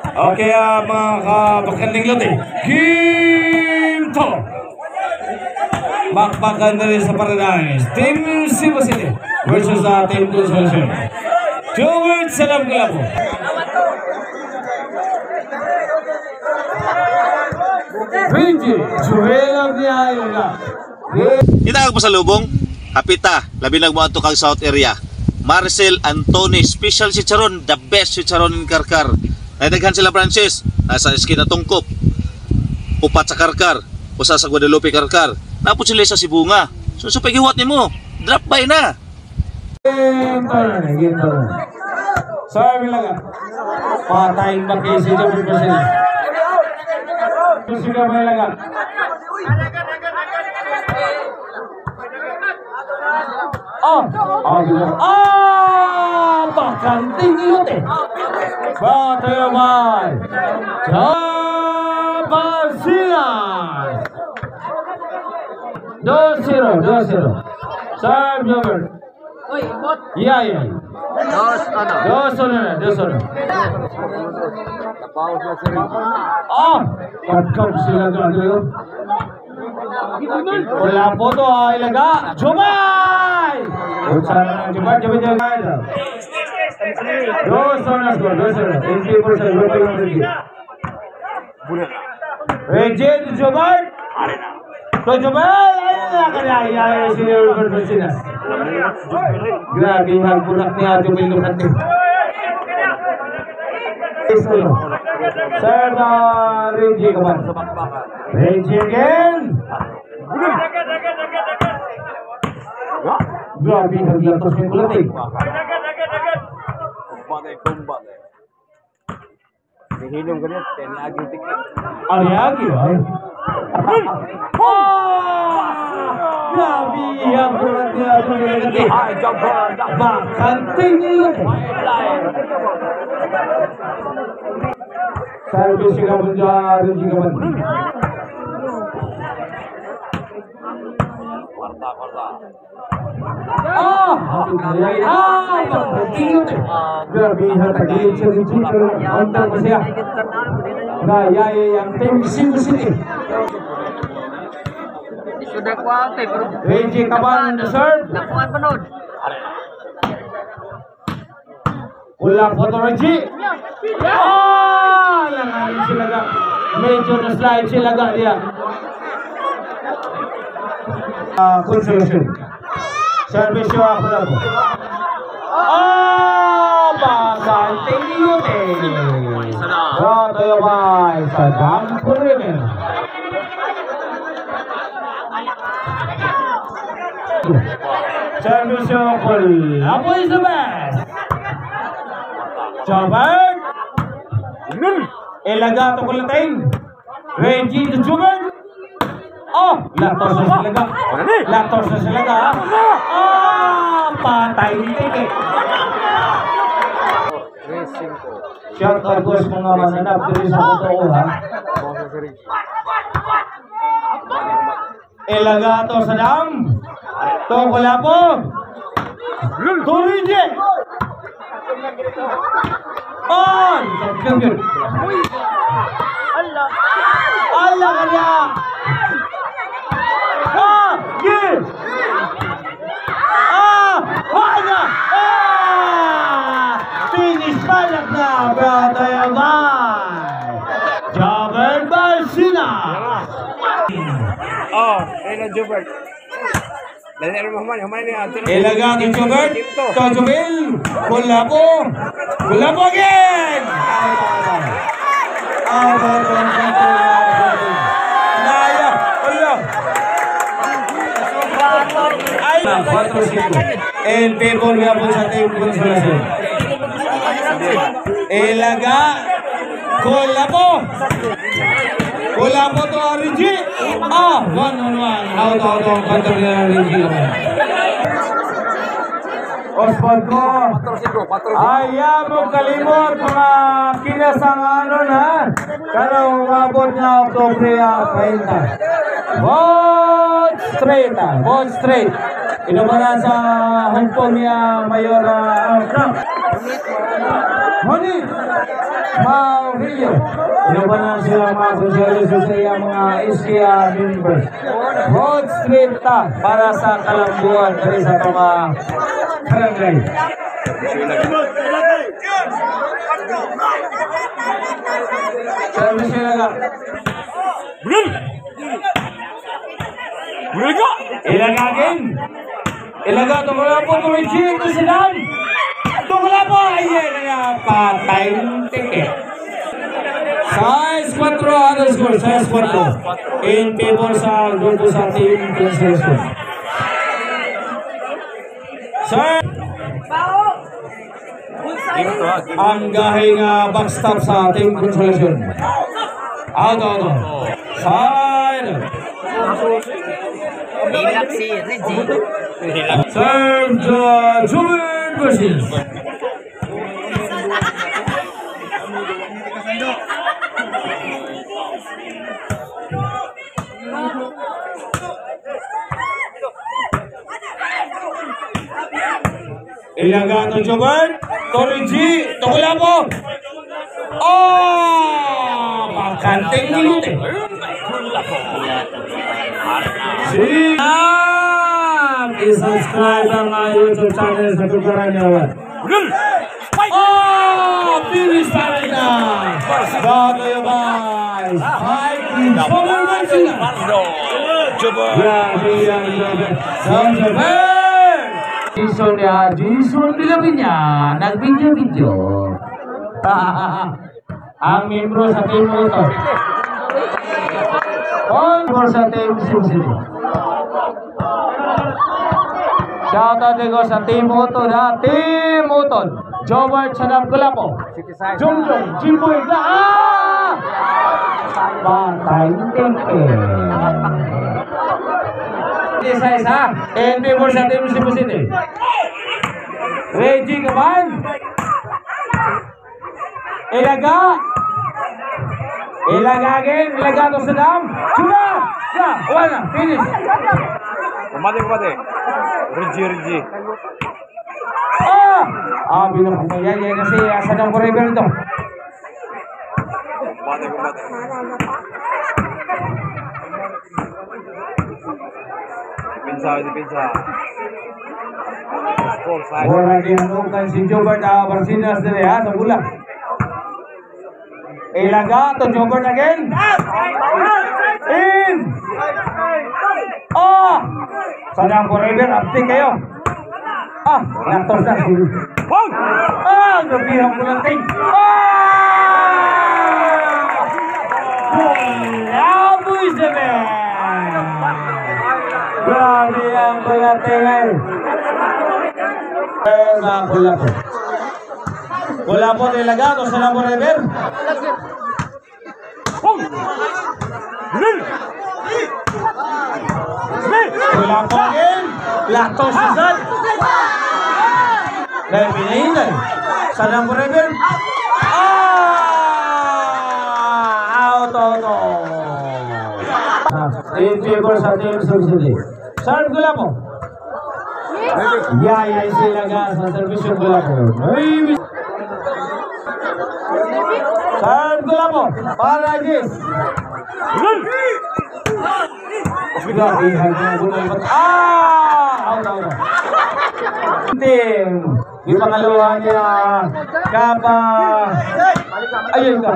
Okay, mga kabakanding lote. Ginto! Bakbakan na rin sa Paradise. Team Cebu City versus Team Consolation. 2 words sa alam ko lang po. Reggie, Joel ang niyayo na. Kita po sa lubong, kapita, labi lang mo ato kang South area. Marcel Antony, special si Charon, the best si Charon in Karkar. Naidaghan sila Francis, nasa eskina Tungkop. Upat sa Karkar, usa sa Guadalupe Karkar. Napot sila sa Sibunga. So pagihuwat ni mo, drop by na. Ginto. Sorry lang. Patayin ba kayo si Jeffrey Brazil? Sudah may laga. Bakanting ilote. Batayaman. Jabasinan. 2-0. Serve number. Iya. 2-0. Pagkab sila gano'n. Wala po ito, ilaga. Jumay! Jumay. 2-0. In favor sa European Reggie. Reggie to Jumay. To Jumay! Ayun sila Robert Basinas. Grabe yung nagpunak niya Jumay Lucante. Sir Reggie kapan? Reggie again. Grabe naglatos yung kulat eh. Kumbat. Nahinom ka niya, lagi tikit. Lagi ay? Grabe ang kulat niya bakanting nila. Service ka man dyan, Reggie ka man. Kwarta. Grabe, hatagilid siya si Reggie, pero kaunta pa siya. Nayaya yung Team Cebu City. Reggie ka man, serve. Wala po ito, Reggie. Langanin sila ga. Medyo na-slide sila ga diya. Consolation. Service yung ako lang po. Baganting yun eh. Rato yung ay sa dampo rin eh. Service yung ako lang. Ako is the best. Jobert. Elagato ko lating. Reggie the Jobert. Latos na silaga. Patay nito eh. Shout out po sa mga mananap. Dito sa totoo ha. Elagato sa dam. Tungkol po. Turije. Gagawin. Allah kaya. Yes. Hana. Finish balak na Batayaman. Jobert Basinas. Ayun Jobert. Ilaga ni Jobert. Tojobel. Kulapo again. Naya. El people nga po sa Team Consolation. Ilaga. Kulapo to Reggie. 1-on-1. Out. Control na Reggie. Oswald ko. Ayaw mo kalimot mga kinasangano na. Kaya umabot na Oktobre 30. Vote straight. Inumana sa Hong Kong niya Mayor Honey. Maurilio. Inubanan sila mga konsyales sa iyang mga Iskia members. Road Street ta para sa kalambuan dari sa mga barangay. Service sila ka. Ilagagin. Ilaga tungkol po tuloy ito silang. Tungkol po ay patay ng ticket. Size 4 underscore, size 4. In favor sa grupo sa team Constellation. Sir, ang gahing backstop sa team Constellation. Out. Side. Serve Juven versus Ilagano Juven Torigi Tungula po. Pagkanting nilute i-subscribe ang YouTube channel sa Tukaran Yawan. Finish pa rin na! Bago yung guys! Fighting Juven Marcina! Grabe yan, Juven! Juven! Jason Villapiña, nagbidyo-video. Ang membro sa Team Motor. All sa Team SimCity. Shoutout ko sa Team Motor ha. Team Motor. Jobart Sanam Kulapo. Jungjong. Jimboy na. Patay tempe. Isa-isa. And before sa Team SimCity. Reggie Gaman. Ilaga. Ilagagin. Ilagado sa dam. Sula. Wala. Finish. Kumate. Rigi. Binapagpayan yan kasi Sadam Forever ito. Kumate. Dipinsa. Score side. Wala kinanukan si Jobert Barcinas dili ha sa bola. Ilaga to Jobert again. In. Sadam Forever uptick kayo. Lantos na si. Nabihang mo lang kayo. Laboy sa men. Grabe ang palatingay. Wala po nilagado sa Sadam Forever. Wala po again. Lantos si Sad. Dahil pinahinay. Sadam Forever. Out. In favor sa Team SimCity. Serve Gulapo. Yaya isilaga sa servisyon Gulapo. Serve Gulapo. Para Gis. Out. Tim. Di pangalawa niya Kapa. Ayun ka.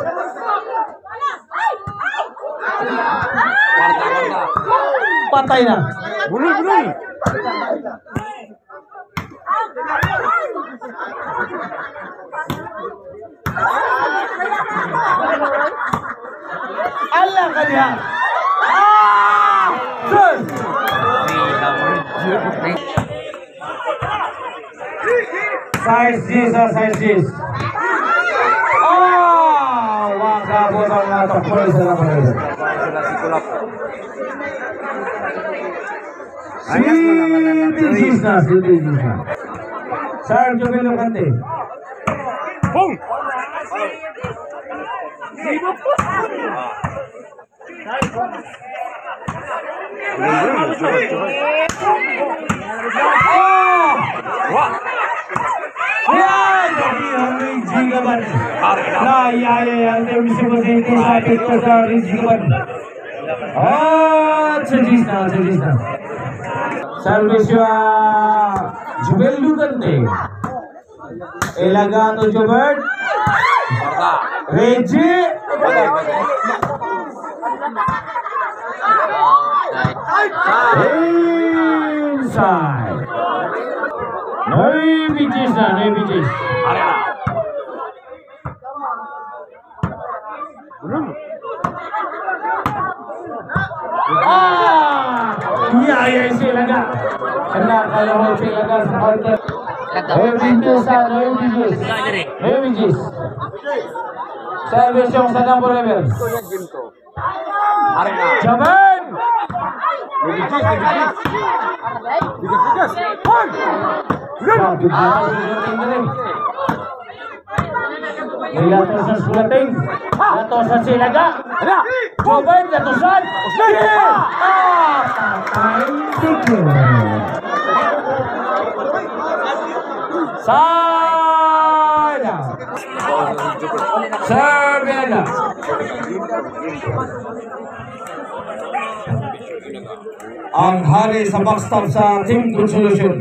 Patay na. Bunuy. Allah ka niya. Sir. Size G's. Wag kabot ang natakpoy sa naman. Si Sir Jovel Locante. Boom! Yan! Hindi Gigaban. Naiaya ang team Cebu sa Victor sa Rizzuan. Chajis na. Servisyo Jubel Lugante. Elagato Jobert. Reggie. Inside. Noy Bijis. Iya silaga. Kena kalau silaga supporter. Bijis. Service yang sedang berlebihan. Jaman. Jatuh sulating, jatuh sa silaga. Jaman jatusan. Sana. Serbiana. Ang hari sa backstop sa Team Good Solution.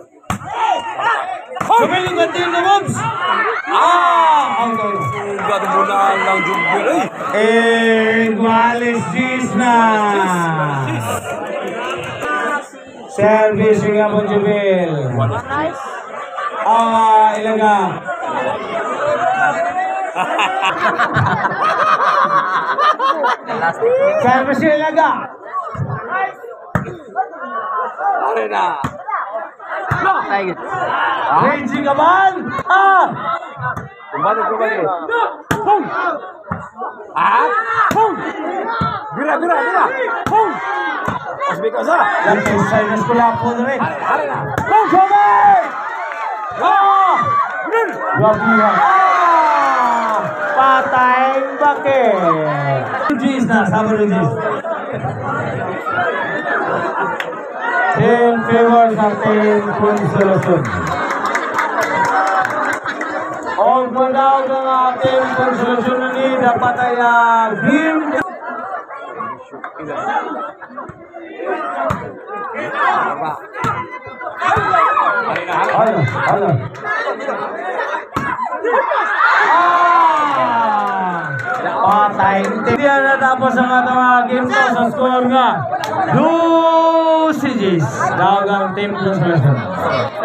Sumiling ang team na Mobs. Out. Sugat muna lang Jubel. Guales Gisna. Service nga po Jubel. Ilaga. Service ilaga. Arena. Reggie Gaban. Kembali. Pung. Pung. Bira. Pung. Pas bikasa. Yang selesai na sekolah po rin. Arena. Pung Jobel. Wabihan. Patayang bakit. Regis na, sama Regis. Team favor sa Team Good Solution. Ang pagdaw ng ating Good Solution ni dapat ay game. Ano? Patay. Hindi na natapos ang ating game to sa score nga. 2-6 daw ang Team Good Solution.